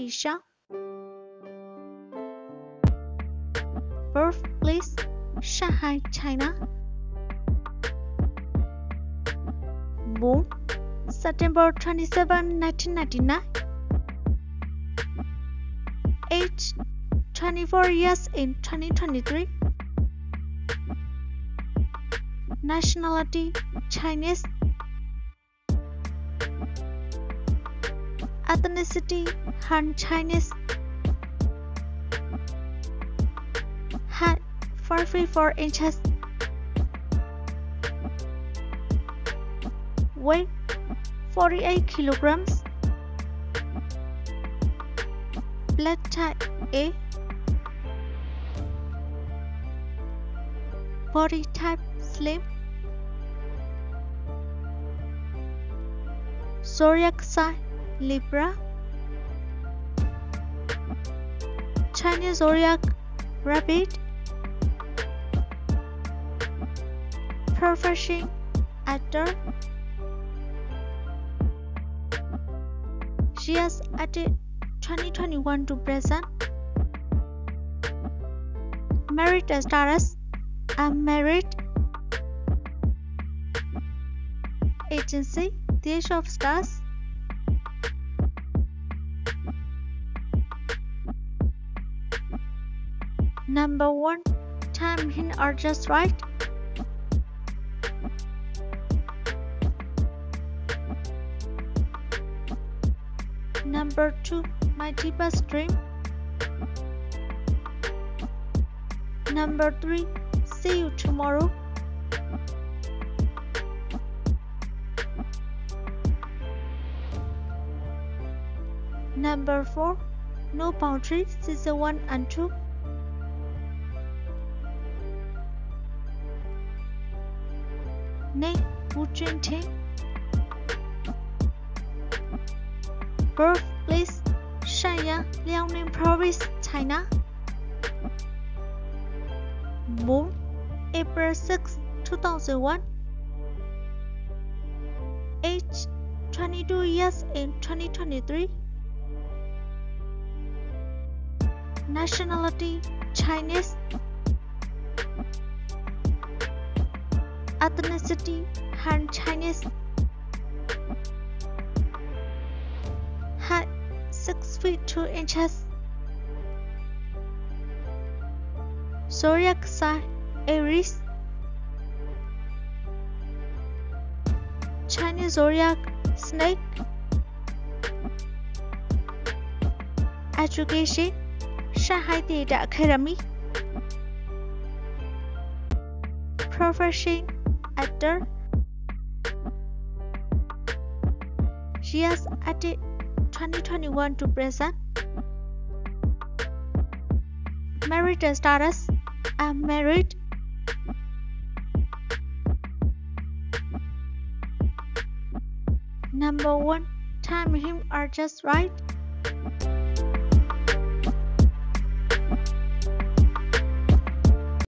nationality Xiao. Birthplace Shanghai, China. Born September 27, 1999. Age 24 years in 2023. Nationality Chinese. Ethnicity Han Chinese. Height 5 feet 4 inches. Weight 48 kilograms. Blood type A. Body type slim. Zodiac sign Libra. Chinese zodiac Rabbit. Profession actor. She has acted 2021 to present. Married status unmarried. Agency The Age of Stars. Number 1. Time hints are just right. Number 2. My deepest dream. Number 3. See you tomorrow. Number 4. No Boundaries Season 1 and 2. Name Jun Ting. Birthplace Shanyang, Liaoning Province, China. Born April 6, 2001. Age 22 years in 2023. Nationality Chinese. Ethnicity Han Chinese. Height 6 feet 2 inches. Zodiac sign Aries. Chinese zodiac Snake. Education Shanghai Theatre Academy. Profession actor. She has acted 2021 to present. Married status unmarried. Number 1. Time and him are just right.